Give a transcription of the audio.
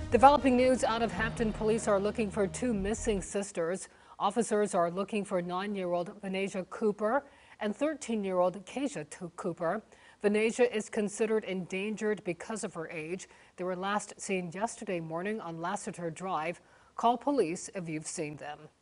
Developing news out of Hampton. Police are looking for two missing sisters. Officers are looking for 9-year-old Venetia Cooper and 13-year-old Keisha Cooper. Venetia is considered endangered because of her age. They were last seen yesterday morning on Lassiter Drive. Call police if you've seen them.